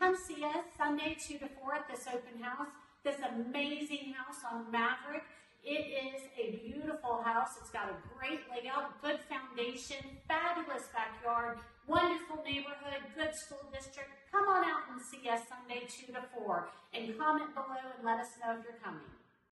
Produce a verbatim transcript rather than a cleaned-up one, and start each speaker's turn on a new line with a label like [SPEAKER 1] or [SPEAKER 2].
[SPEAKER 1] come see us Sunday two to four at this open house, this amazing house on Maverick. It is a beautiful house. It's got a great layout, good foundation, fabulous backyard, wonderful neighborhood, good school district. Come on out and see us Sunday two to four and comment below and let us know if you're coming.